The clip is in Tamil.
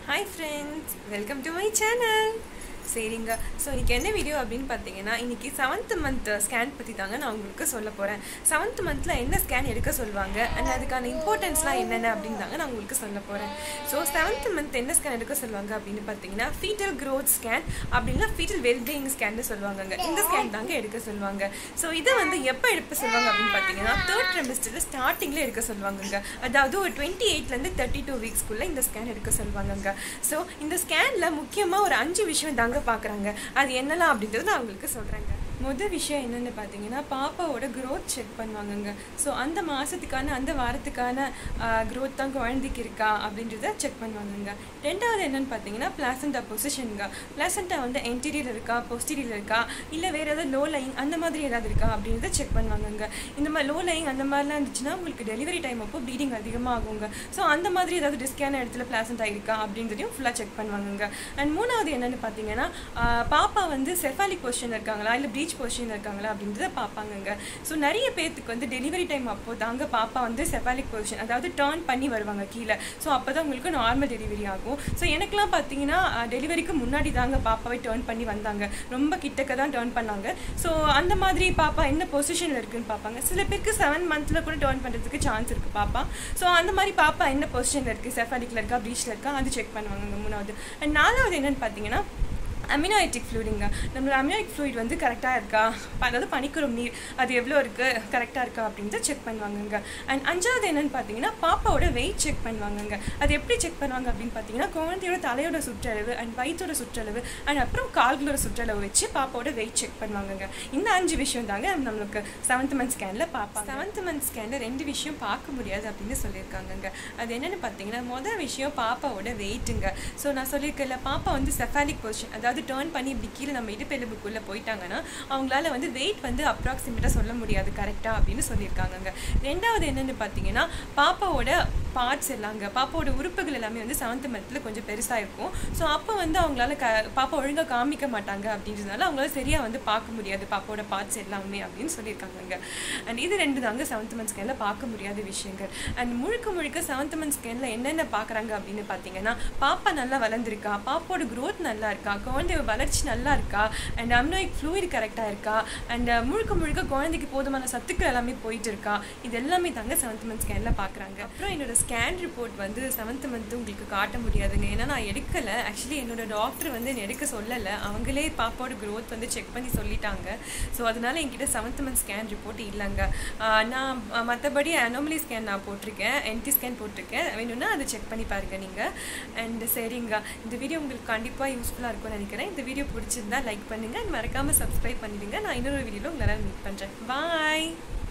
Hi friends, welcome to my channel. சரிங்க. ஸோ இன்றைக்கி என்ன வீடியோ அப்படின்னு பார்த்தீங்கன்னா, இன்றைக்கி 7th month ஸ்கேன் பற்றி தாங்க நான் உங்களுக்கு சொல்ல போகிறேன். 7th monthல் என்ன ஸ்கேன் எடுக்க சொல்லுவாங்க அண்ட் அதுக்கான இம்பார்ட்டன்ஸ்லாம் என்னென்ன அப்படின்னு தாங்க நான் உங்களுக்கு சொல்ல போகிறேன். ஸோ 7th month என்ன ஸ்கேன் எடுக்க சொல்லுவாங்க அப்படின்னு பார்த்தீங்கன்னா, ஃபீட்டல் க்ரோத் ஸ்கேன் அப்படின்னா ஃபீட்டல் வெல்பீயிங் ஸ்கேன்னு சொல்லுவாங்கங்க. இந்த ஸ்கேன் தாங்க எடுக்க சொல்லுவாங்க. ஸோ இதை வந்து எப்போ எடுக்க சொல்லுவாங்க அப்படின்னு பார்த்தீங்கன்னா, 3rd trimester ஸ்டார்டிங்கில் எடுக்க சொல்லுவாங்கங்க. அதாவது ஒரு 28லேருந்து 32 வீக்ஸ்க்குள்ளே இந்த ஸ்கேன் எடுக்க சொல்லுவாங்கங்க. ஸோ இந்த ஸ்கேனில் முக்கியமாக ஒரு 5 விஷயம் தாங்க பார்க்குறாங்க. அது என்னலாம் அப்படின்றது நான் உங்களுக்கு சொல்கிறேங்க. முதல் விஷயம் என்னென்னு பார்த்தீங்கன்னா, பாப்பாவோட க்ரோத் செக் பண்ணுவாங்கங்க. ஸோ அந்த மாதத்துக்கான அந்த வாரத்துக்கான க்ரோத் தான் குழந்தைக்கு இருக்கா அப்படின்றத செக் பண்ணுவாங்கங்க. ரெண்டாவது என்னென்னு பார்த்தீங்கன்னா, பிளாசண்டா பொசிஷனுங்க. பிளாசண்டா வந்து என்டீரியர் இருக்கா, போஸ்டீரியர் இருக்கா, இல்லை வேறு ஏதாவது லோ லைங் அந்த மாதிரி ஏதாவது இருக்கா அப்படின்றத செக் பண்ணுவாங்கங்க. இந்த மாதிரி லோ லைங் அந்த மாதிரிலாம் இருந்துச்சுன்னா உங்களுக்கு டெலிவரி டைம் அப்போ ப்ளீடிங் அதிகமாக ஆகுங்க. ஸோ அந்த மாதிரி ஏதாவது ரிஸ்கான இடத்துல பிளாசண்டா இருக்கா அப்படின்றதையும் ஃபுல்லாக செக் பண்ணுவாங்கங்க. அண்ட் மூணாவது என்னென்னு பார்த்தீங்கன்னா, பாப்பா வந்து செஃபாலிக் பொசிஷன் இருக்காங்களா இல்லை ப்ரீச் பொசிஷன் இருக்காங்களா அப்படின்றத பார்ப்பாங்கங்க. ஸோ நிறைய பேருக்கு வந்து டெலிவரி டைம் அப்போ தாங்க பாப்பா வந்து செஃபாலிக் பொசிஷன் அதாவது டர்ன் பண்ணி வருவாங்க கீழே. ஸோ அப்போ தான் உங்களுக்கு நார்மல் டெலிவரி ஆகும். ஸோ எனக்குலாம் பார்த்தீங்கன்னா டெலிவரிக்கு முன்னாடி தாங்க பாப்பாவை டர்ன் பண்ணி வந்தாங்க. ரொம்ப கிட்டக்க தான் டர்ன் பண்ணாங்க. ஸோ அந்த மாதிரி பாப்பா என்ன பொசிஷனில் இருக்குதுன்னு பார்ப்பாங்க. சில பேருக்கு 7 monthல் கூட டர்ன் பண்ணுறதுக்கு சான்ஸ் இருக்குது பாப்பா. ஸோ அந்த மாதிரி பாப்பா என்ன பொசிஷனில் இருக்குது, செஃபாலிக்கில் இருக்கா, ப்ரீச்சில் இருக்கா, அது செக் பண்ணுவாங்க மூணாவது. அண்ட் நாலாவது என்னென்னு பார்த்தீங்கன்னா, அமினோட்டிக் ஃப்ளூயிடுங்க. நம்மளோட அமினோட்டிக் ஃப்ளூயிட் வந்து கரெக்டாக இருக்கா, அதாவது பனிக்குறும் நீர் அது எவ்வளோ இருக்குது, கரெக்டாக இருக்கா அப்படின்ட்டு செக் பண்ணுவாங்கங்க. அண்ட் அஞ்சாவது என்னென்னு பார்த்தீங்கன்னா, பாப்பாவோட வெயிட் செக் பண்ணுவாங்கங்க. அது எப்படி செக் பண்ணுவாங்க அப்படின்னு பார்த்தீங்கன்னா, குழந்தையோட தலையோட சுற்றளவு அண்ட் வயிற்றோட சுற்றளவு அண்ட் அப்புறம் கால்களோட சுற்றளவு வச்சு பாப்பாவோட வெயிட் செக் பண்ணுவாங்கங்க. இந்த 5 விஷயம் தாங்க நம்மளுக்கு 7th month ஸ்கேனில் பார்ப்பாங்க. 7th month ஸ்கேனில் 2 விஷயம் பார்க்க முடியாது அப்படின்னு சொல்லியிருக்காங்கங்க. அது என்னென்னு பார்த்தீங்கன்னா, மொதல் விஷயம் பாப்பாவோட வெயிட்டுங்க. ஸோ நான் சொல்லியிருக்கல, பாப்பா வந்து செஃபாலிக் பொசிஷன் அதாவது டர்ன் பண்ணி இப்படி கீழே நம்ம இடுப்பெலும்புக்குள்ளே போயிட்டாங்கன்னா அவங்களால வந்து வெயிட் வந்து அப்ராக்சிமேட்டாக சொல்ல முடியாது கரெக்டாக அப்படின்னு சொல்லியிருக்காங்க. ரெண்டாவது என்னென்னு பார்த்தீங்கன்னா, பாப்பாவோட பார்ட்ஸ் எல்லாங்க, பாப்பாவோட உறுப்புகள் எல்லாமே வந்து 7th monthல கொஞ்சம் பெருசாக இருக்கும். ஸோ அப்போ வந்து அவங்களால பாப்பா ஒழுங்காக காமிக்க மாட்டாங்க அப்படின்றதுனால அவங்களால சரியாக வந்து பார்க்க முடியாது பாப்பாவோட பார்ட்ஸ் எல்லாமே அப்படின்னு சொல்லியிருக்காங்க. அண்ட் இது 2 தாங்க 7th month ஸ்கேனில் பார்க்க முடியாத விஷயங்கள். அண்ட் முழுக்க 7th month ஸ்கேனில் என்னென்ன பார்க்குறாங்க அப்படின்னு பார்த்தீங்கன்னா, பாப்பா நல்லா வளர்ந்துருக்கா, பாப்பாவோட க்ரோத் நல்லா இருக்கா, குழந்தை வளர்ச்சி நல்லா இருக்கா, அண்ட் அம்னோயிக் ஃப்ளூயிட் கரெக்டாக இருக்கா, அண்ட் முழுக்க குழந்தைக்கு போதுமான சத்துக்கள் எல்லாமே போயிட்டு இருக்கா, இது எல்லாமே தாங்க 7th month ஸ்கேனில் பார்க்குறாங்க. அப்புறம் என்னோட ஸ்கேன் ரிப்போர்ட் வந்து 7th month உங்களுக்கு காட்ட முடியாதுங்க. ஏன்னா நான் எடுக்கலை. ஆக்சுவலி என்னோட டாக்டர் வந்து எடுக்க சொல்லலை, அவங்களே பாப்பாவோட க்ரோத் வந்து செக் பண்ணி சொல்லிட்டாங்க. ஸோ அதனால என்கிட்ட 7th month ஸ்கேன் ரிப்போர்ட் இல்லைங்க. நான் மற்றபடி அனோமலி ஸ்கேன் நான் போட்டிருக்கேன், என்டி ஸ்கேன் போட்டிருக்கேன். வேணும்னா அதை செக் பண்ணி பாருங்கள் நீங்கள். அண்ட் சரிங்க, இந்த வீடியோ உங்களுக்கு கண்டிப்பாக யூஸ்ஃபுல்லாக இருக்கும்னு நினைக்கிறேன். இந்த வீடியோ பிடிச்சிருந்தா லைக் பண்ணுங்கள், மறக்காமல் சப்ஸ்கிரைப் பண்ணிடுங்க. நான் இன்னொரு வீடியோவில் உங்களால் மீட் பண்ணுறேன். பாய்.